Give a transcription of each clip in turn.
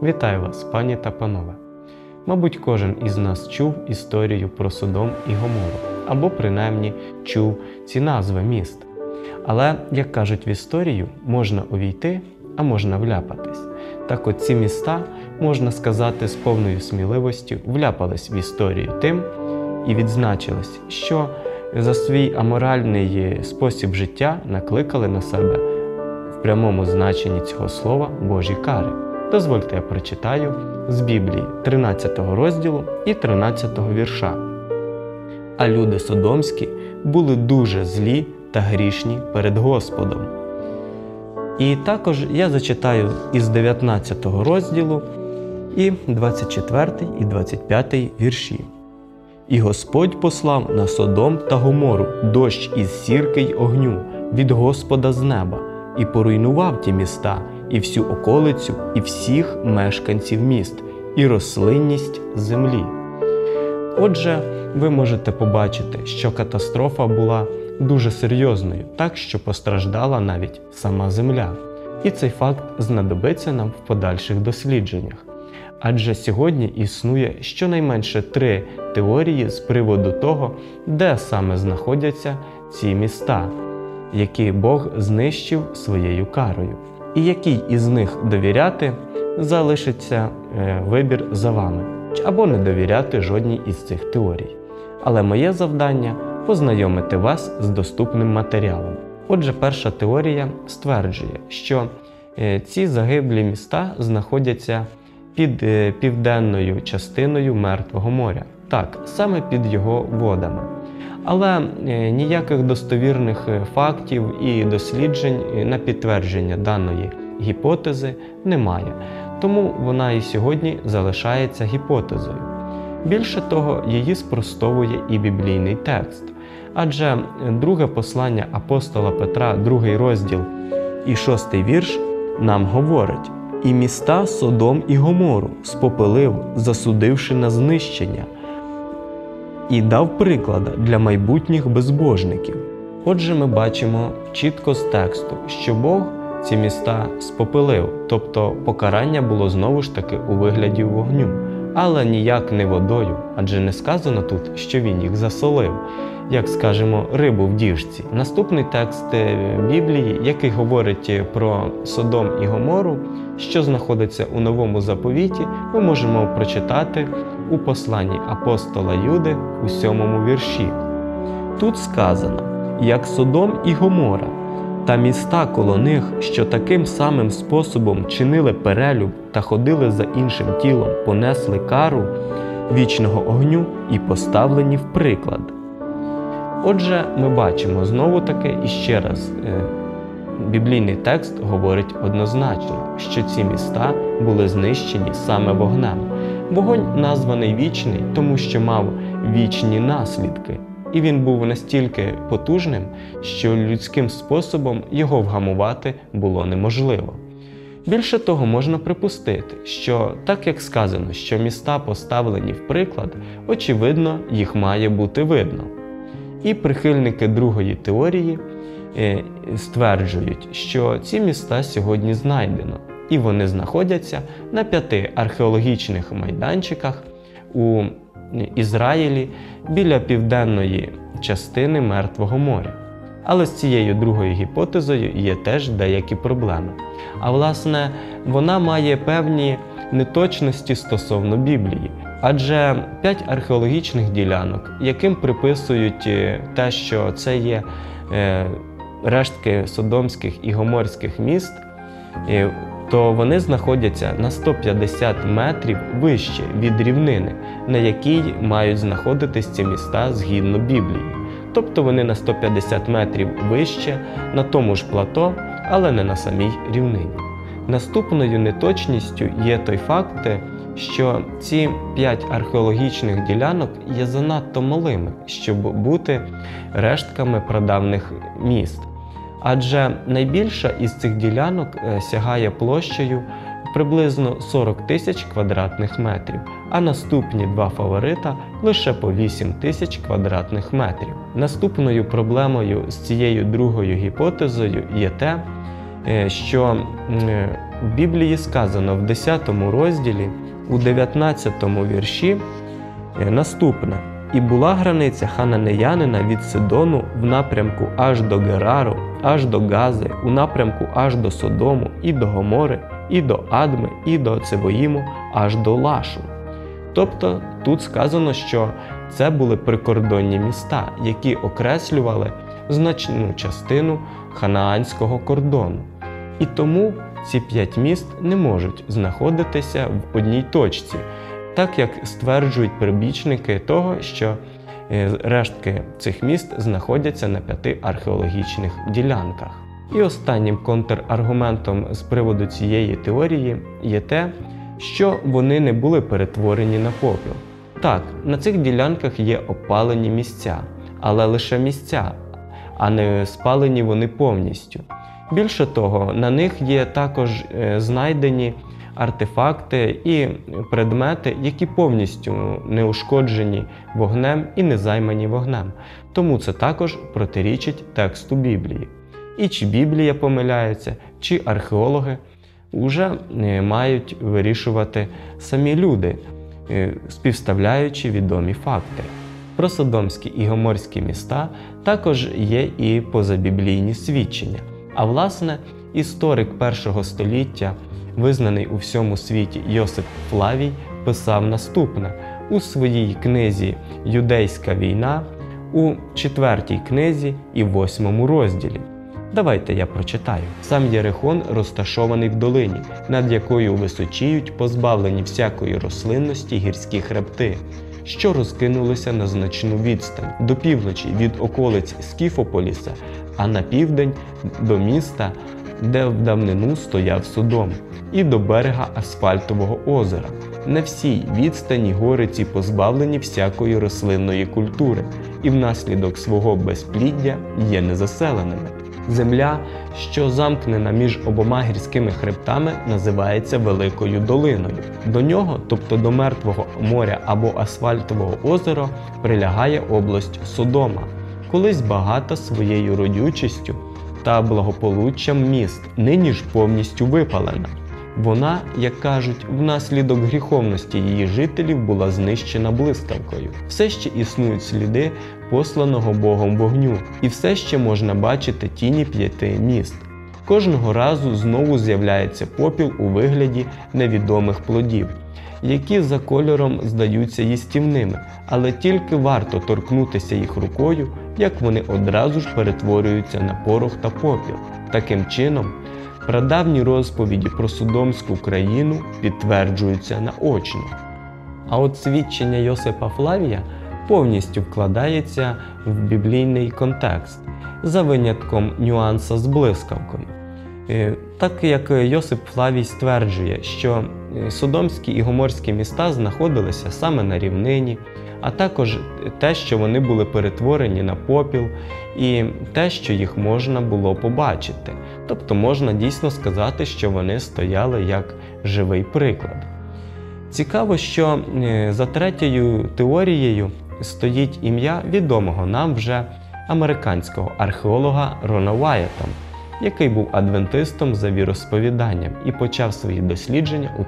Вітаю вас, пані та панове! Мабуть, кожен із нас чув історію про Содом і Гомору, або принаймні чув ці назви міст. Але, як кажуть в історію, можна увійти, а можна вляпатись. Так от ці міста, можна сказати, з повною сміливостю вляпались в історію тим і відзначились, що за свій аморальний спосіб життя накликали на себе в прямому значенні цього слова Божі кари. Дозвольте, я прочитаю з Біблії 13 розділу і 13 вірша. «А люди содомські були дуже злі та грішні перед Господом». І також я зачитаю із 19 розділу і 24 і 25 вірші. «І Господь послав на Содом та Гомору дощ із сірки й огню від Господа з неба, і поруйнував ті міста, і всю околицю, і всіх мешканців міст, і рослинність землі». Отже, ви можете побачити, що катастрофа була дуже серйозною, так що постраждала навіть сама земля. І цей факт знадобиться нам в подальших дослідженнях. Адже сьогодні існує щонайменше 3 теорії з приводу того, де саме знаходяться ці міста, які Бог знищив своєю карою. І якій із них довіряти, залишиться вибір за вами, або не довіряти жодній із цих теорій. Але моє завдання – познайомити вас з доступним матеріалом. Отже, перша теорія стверджує, що ці загиблі міста знаходяться під південною частиною Мертвого моря. Так, саме під його водами. Але ніяких достовірних фактів і досліджень на підтвердження даної гіпотези немає. Тому вона і сьогодні залишається гіпотезою. Більше того, її спростовує і біблійний текст. Адже друге послання апостола Петра, 2 розділ і 6 вірш нам говорить: «І міста Содом і Гомору спопелив, засудивши на знищення, і дав приклад для майбутніх безбожників». Отже, ми бачимо чітко з тексту, що Бог ці міста спопелив, тобто покарання було знову ж таки у вигляді вогню, але ніяк не водою, адже не сказано тут, що він їх засолив, як, скажемо, рибу в діжці. Наступний текст Біблії, який говорить про Содом і Гомору, що знаходиться у Новому Заповіті, ми можемо прочитати у посланні апостола Юди у 7 вірші. Тут сказано: «Як Содом і Гомора, та міста коло них, що таким самим способом чинили перелюб та ходили за іншим тілом, понесли кару вічного огню і поставлені в приклад». Отже, ми бачимо знову-таки і ще раз, біблійний текст говорить однозначно, що ці міста були знищені саме вогнем. Вогонь названий вічний, тому що мав вічні наслідки. І він був настільки потужним, що людським способом його вгамувати було неможливо. Більше того, можна припустити, що так як сказано, що міста поставлені в приклад, очевидно, їх має бути видно. І прихильники другої теорії стверджують, що ці міста сьогодні знайдено, і вони знаходяться на 5 археологічних майданчиках у Ізраїлі біля південної частини Мертвого моря. Але з цією другою гіпотезою є теж деякі проблеми. А власне, вона має певні неточності стосовно Біблії. Адже 5 археологічних ділянок, яким приписують те, що це є рештки содомських і гоморських міст, то вони знаходяться на 150 метрів вище від рівнини, на якій мають знаходитись ці міста згідно Біблії. Тобто вони на 150 метрів вище, на тому ж плато, але не на самій рівнині. Наступною неточністю є той факт, що ці 5 археологічних ділянок є занадто малими, щоб бути рештками прадавніх міст. Адже найбільша із цих ділянок сягає площею приблизно 40 тисяч квадратних метрів, а наступні 2 фаворита лише по 8 тисяч квадратних метрів. Наступною проблемою з цією другою гіпотезою є те, що в Біблії сказано в 10 розділі, у 19 вірші наступне. «І була границя хананеянина від Сидону в напрямку аж до Герару, аж до Гази, у напрямку аж до Содому, і до Гомори, і до Адми, і до Цевоїму, аж до Лашу». Тобто тут сказано, що це були прикордонні міста, які окреслювали значну частину ханаанського кордону. І тому ці 5 міст не можуть знаходитися в одній точці, так як стверджують прибічники того, що рештки цих міст знаходяться на 5 археологічних ділянках. І останнім контраргументом з приводу цієї теорії є те, що вони не були перетворені на попіл. Так, на цих ділянках є опалені місця, але лише місця, а не спалені вони повністю. Більше того, на них є також знайдені артефакти і предмети, які повністю не ушкоджені вогнем і не займані вогнем. Тому це також протирічить тексту Біблії. І чи Біблія помиляється, чи археологи вже мають вирішувати самі люди, співставляючи відомі факти. Про Содомські і Гоморські міста також є і позабіблійні свідчення. А власне, історик 1 століття, визнаний у всьому світі Йосип Флавій, писав наступне у своїй книзі «Юдейська війна» у 4 книзі і 8 розділі. Давайте я прочитаю. «Сам Єрихон розташований в долині, над якою височіють позбавлені всякої рослинності гірські хребти, що розкинулися на значну відстань до півночі від околиць Скіфополіса, а на південь до міста, де в давнину стояв Содом, і до берега Асфальтового озера. На всій відстані гори ці позбавлені всякої рослинної культури, і внаслідок свого безпліддя є незаселеними. Земля, що замкнена між обома гірськими хребтами, називається Великою долиною. До нього, тобто до Мертвого моря або Асфальтового озера, прилягає область Содома, колись багата своєю родючістю та благополуччям міст, нині ж повністю випалена. Вона, як кажуть, внаслідок гріховності її жителів була знищена блискавкою. Все ще існують сліди посланого Богом вогню, і все ще можна бачити тіні 5 міст. Кожного разу знову з'являється попіл у вигляді невідомих плодів, які за кольором здаються їстівними, але тільки варто торкнутися їх рукою, як вони одразу ж перетворюються на порох та попіл. Таким чином, прадавні розповіді про Содомську країну підтверджуються наочно. А от свідчення Йосипа Флавія повністю вкладається в біблійний контекст, за винятком нюанса з блискавкою. Так як Йосип Флавій стверджує, що Содомські і Гоморські міста знаходилися саме на рівнині, а також те, що вони були перетворені на попіл, і те, що їх можна було побачити. Тобто можна дійсно сказати, що вони стояли як живий приклад. Цікаво, що за третьою теорією стоїть ім'я відомого нам вже американського археолога Рона Уайета, який був адвентистом за віросповіданням і почав свої дослідження у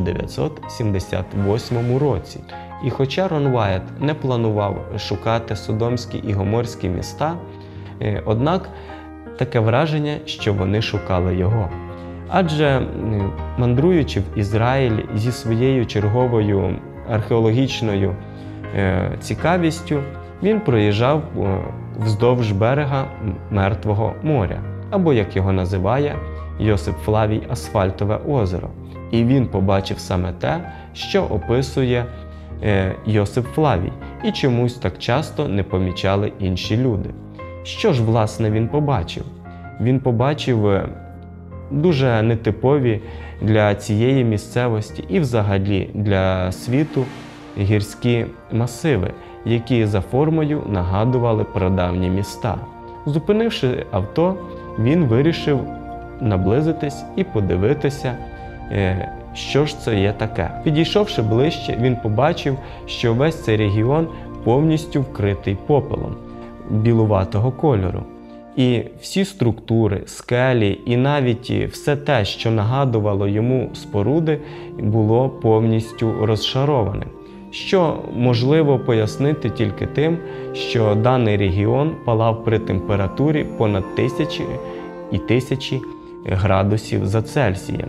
1978 році. І хоча Рон Уайет не планував шукати Содомські і Гоморські міста, однак таке враження, що вони шукали його. Адже мандруючи в Ізраїль зі своєю черговою археологічною цікавістю, він проїжджав вздовж берега Мертвого моря, або, як його називає Йосип Флавій, Асфальтове озеро. І він побачив саме те, що описує Йосип Флавій, і чомусь так часто не помічали інші люди. Що ж, власне, він побачив? Він побачив дуже нетипові для цієї місцевості і взагалі для світу гірські масиви, які за формою нагадували прадавні міста. Зупинивши авто, він вирішив наблизитись і подивитися, що ж це є таке. Підійшовши ближче, він побачив, що весь цей регіон повністю вкритий попелом білуватого кольору. І всі структури, скелі і навіть все те, що нагадувало йому споруди, було повністю розшароване. Що можливо пояснити тільки тим, що даний регіон палав при температурі понад 1000 і 1000 градусів за Цельсієм.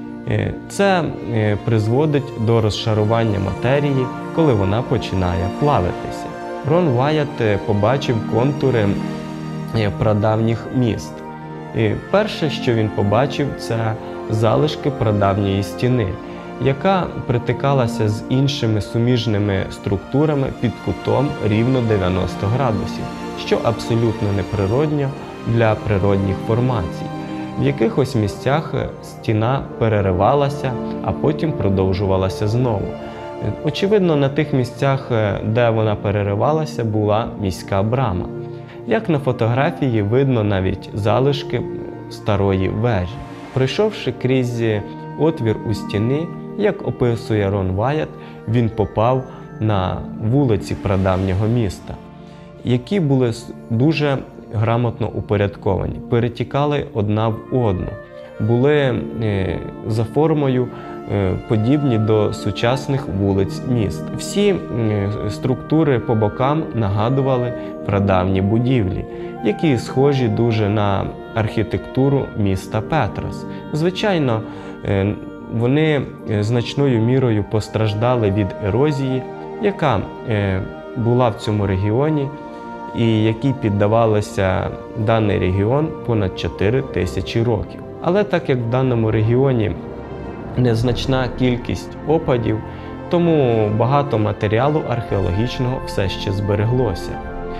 Це призводить до розшарування матерії, коли вона починає плавитися. Рон Вайат побачив контури прадавніх міст. Перше, що він побачив, це залишки прадавньої стіни, яка притикалася з іншими суміжними структурами під кутом рівно 90 градусів, що абсолютно неприродньо для природних формацій. В якихось місцях стіна переривалася, а потім продовжувалася знову. Очевидно, на тих місцях, де вона переривалася, була міська брама. Як на фотографії, видно навіть залишки старої вежі. Пройшовши крізь отвір у стіні, як описує Рон Вайат, він попав на вулиці прадавнього міста, які були дуже грамотно упорядковані, перетікали одна в одну, були за формою подібні до сучасних вулиць міст. Всі структури по бокам нагадували прадавні будівлі, які схожі дуже на архітектуру міста Петрос. Звичайно, вони значною мірою постраждали від ерозії, яка була в цьому регіоні, і якій піддавалося даний регіон понад 4000 років. Але так як в даному регіоні незначна кількість опадів, тому багато матеріалу археологічного все ще збереглося.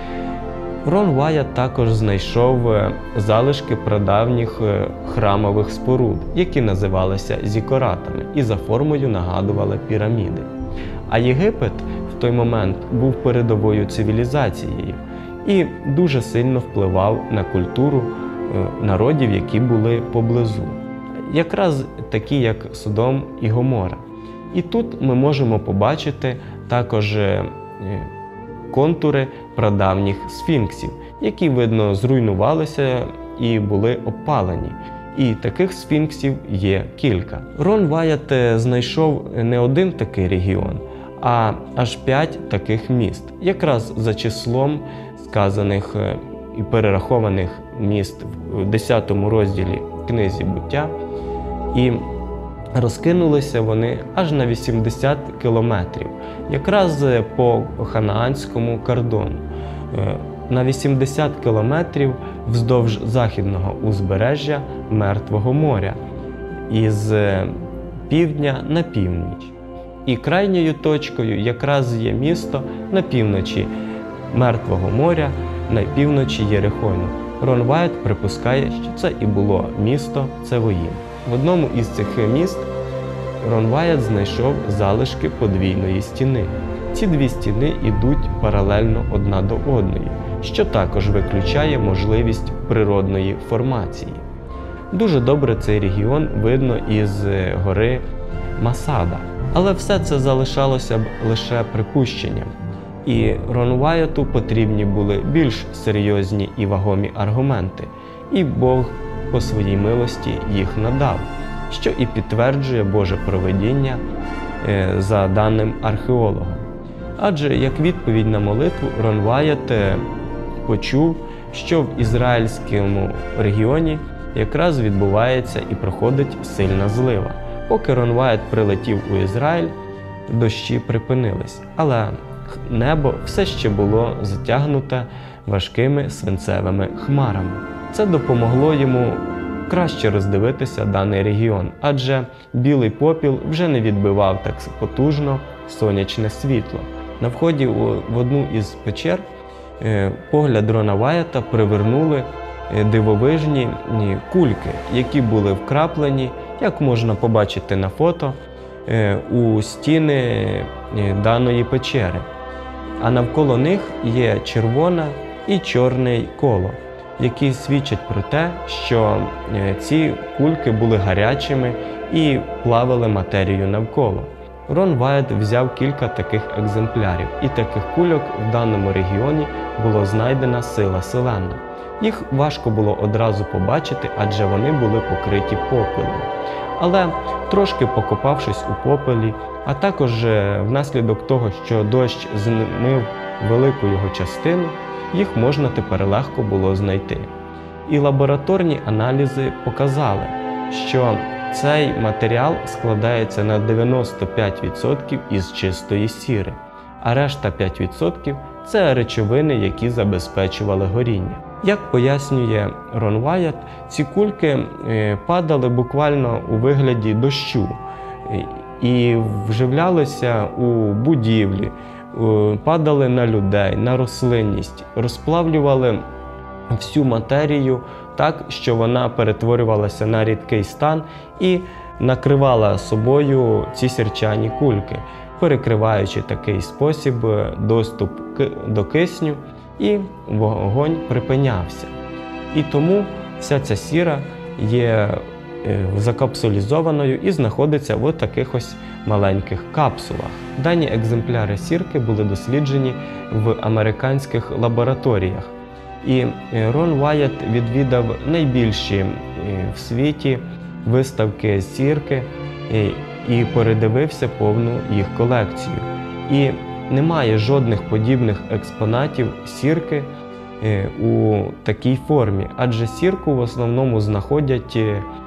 Рон Вайат також знайшов залишки прадавніх храмових споруд, які називалися зікоратами і за формою нагадували піраміди. А Єгипет в той момент був передовою цивілізацією і дуже сильно впливав на культуру народів, які були поблизу. Якраз такі, як Содом і Гомора. І тут ми можемо побачити також контури прадавніх сфінксів, які, видно, зруйнувалися і були обпалені. І таких сфінксів є кілька. Рон Вайат знайшов не один такий регіон, а аж 5 таких міст. Якраз за числом сказаних і перерахованих міст в 10 розділі книзі «Буття». І розкинулися вони аж на 80 кілометрів, якраз по ханаанському кордону, на 80 кілометрів вздовж західного узбережжя Мертвого моря, із півдня на північ. І крайньою точкою якраз є місто на півночі Мертвого моря, на півночі Єрихону. Рон Вайат припускає, що це і було місто Цевоїм. В одному із цих міст Рон Вайат знайшов залишки подвійної стіни. Ці дві стіни йдуть паралельно одна до одної, що також виключає можливість природної формації. Дуже добре цей регіон видно із гори Масада. Але все це залишалося б лише припущенням. І Рону Вайату потрібні були більш серйозні і вагомі аргументи, і Бог по своїй милості їх надав, що і підтверджує Боже провидіння за даним археологом. Адже як відповідь на молитву Рон Вайат почув, що в ізраїльському регіоні якраз відбувається і проходить сильна злива. Поки Рон Вайат прилетів у Ізраїль, дощі припинились, але небо все ще було затягнуте важкими свинцевими хмарами. Це допомогло йому краще роздивитися даний регіон, адже білий попіл вже не відбивав так потужно сонячне світло. На вході в одну із печер погляд Рона Вайата привернули дивовижні кульки, які були вкраплені, як можна побачити на фото, у стіни даної печери. А навколо них є червоне і чорне коло, які свідчать про те, що ці кульки були гарячими і плавили матерію навколо. Рон Вайат взяв кілька таких екземплярів, і таких кульок в даному регіоні було знайдена сила селена. Їх важко було одразу побачити, адже вони були покриті попелом. Але трошки покопавшись у попелі, а також внаслідок того, що дощ змив велику його частину, їх можна тепер легко було знайти. І лабораторні аналізи показали, що цей матеріал складається на 95% із чистої сіри, а решта 5% – це речовини, які забезпечували горіння. Як пояснює Рон Вайат, ці кульки падали буквально у вигляді дощу і вживлялися у будівлі, падали на людей, на рослинність, розплавлювали всю матерію так, що вона перетворювалася на рідкий стан і накривала собою ці сірчані кульки, перекриваючи такий спосіб доступ до кисню, і вогонь припинявся. І тому вся ця сіра є закапсулізованою і знаходиться в таких ось маленьких капсулах. Дані екземпляри сірки були досліджені в американських лабораторіях. І Рон Вайат відвідав найбільші в світі виставки сірки і передивився повну їх колекцію. І немає жодних подібних експонатів сірки у такій формі, адже сірку в основному знаходять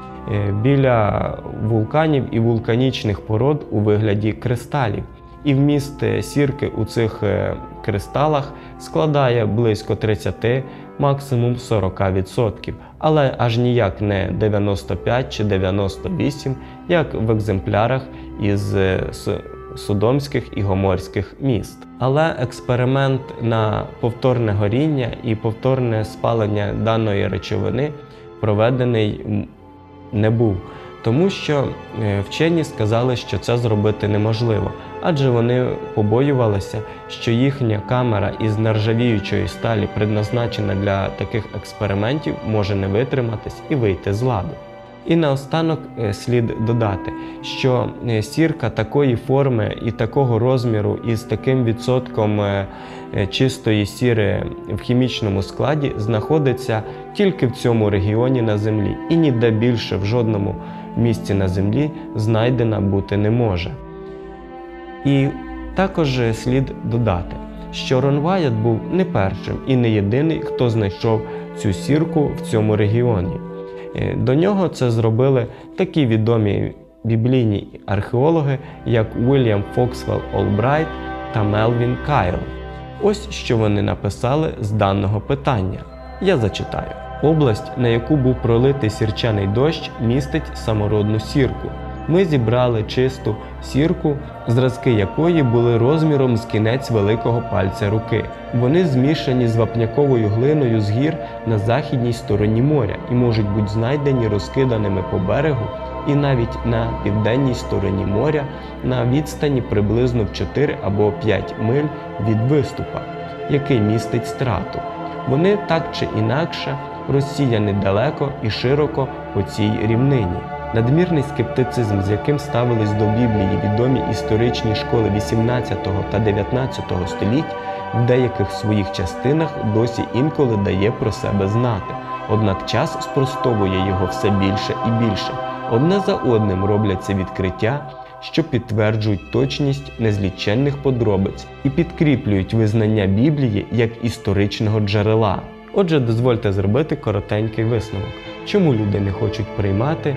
біля вулканів і вулканічних пород у вигляді кристалів. І вміст сірки у цих кристалах складає близько 30, максимум 40%, але аж ніяк не 95 чи 98, як в екземплярах із Содомських і Гоморських міст. Але експеримент на повторне горіння і повторне спалення даної речовини проведений не був, тому що вчені сказали, що це зробити неможливо, адже вони побоювалися, що їхня камера із нержавіючої сталі, предназначена для таких експериментів, може не витриматись і вийти з ладу. І наостанок слід додати, що сірка такої форми і такого розміру і з таким відсотком чистої сіри в хімічному складі знаходиться тільки в цьому регіоні на Землі, і ніде більше в жодному місці на Землі знайдена бути не може. І також слід додати, що Рон Вайат був не першим і не єдиний, хто знайшов цю сірку в цьому регіоні. До нього це зробили такі відомі біблійні археологи, як Уільям Фоксвелл Олбрайт та Мелвін Кайл. Ось що вони написали з даного питання. Я зачитаю. Область, на яку був пролитий сірчаний дощ, містить самородну сірку. Ми зібрали чисту сірку, зразки якої були розміром з кінець великого пальця руки. Вони змішані з вапняковою глиною з гір на західній стороні моря і можуть бути знайдені розкиданими по берегу і навіть на південній стороні моря на відстані приблизно в 4 або 5 миль від виступа, який містить страту. Вони так чи інакше розсіяні далеко і широко по цій рівнині. Надмірний скептицизм, з яким ставились до Біблії відомі історичні школи 18 та 19 століть, в деяких своїх частинах досі інколи дає про себе знати. Однак час спростовує його все більше і більше. Одне за одним робляться відкриття, що підтверджують точність незліченних подробиць і підкріплюють визнання Біблії як історичного джерела. Отже, дозвольте зробити коротенький висновок. Чому люди не хочуть приймати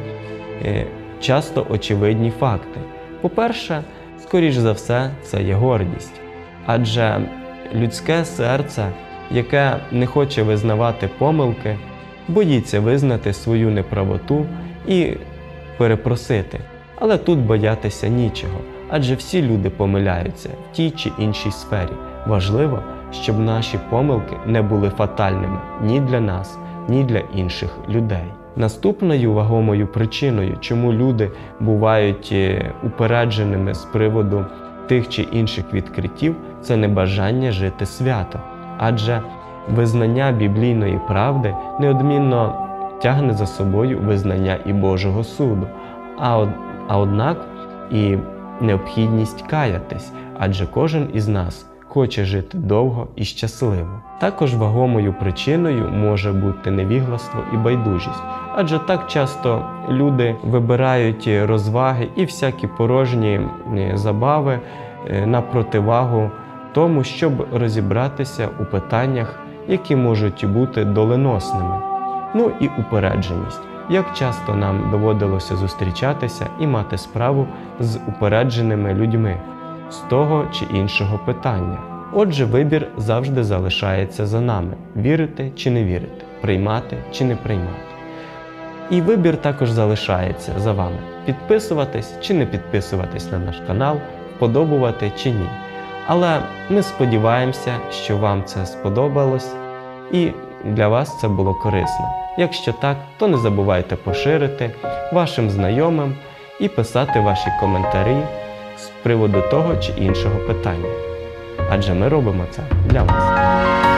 часто очевидні факти? По-перше, скоріш за все, це є гордість. Адже людське серце, яке не хоче визнавати помилки, боїться визнати свою неправоту і перепросити. Але тут боятися нічого, адже всі люди помиляються в тій чи іншій сфері. Важливо, щоб наші помилки не були фатальними ні для нас, ні для інших людей. Наступною вагомою причиною, чому люди бувають упередженими з приводу тих чи інших відкриттів, це небажання жити свято. Адже визнання біблійної правди неодмінно тягне за собою визнання і Божого суду. Однак і необхідність каятись, адже кожен із нас хоче жити довго і щасливо. Також вагомою причиною може бути невігластво і байдужість, адже так часто люди вибирають розваги і всякі порожні забави на противагу тому, щоб розібратися у питаннях, які можуть бути доленосними. Ну і упередженість. Як часто нам доводилося зустрічатися і мати справу з упередженими людьми з того чи іншого питання. Отже, вибір завжди залишається за нами – вірити чи не вірити, приймати чи не приймати. І вибір також залишається за вами – підписуватись чи не підписуватись на наш канал, вподобувати чи ні. Але ми сподіваємося, що вам це сподобалось і для вас це було корисно. Якщо так, то не забувайте поширити вашим знайомим і писати ваші коментарі з приводу того чи іншого питання. Адже ми робимо це для вас.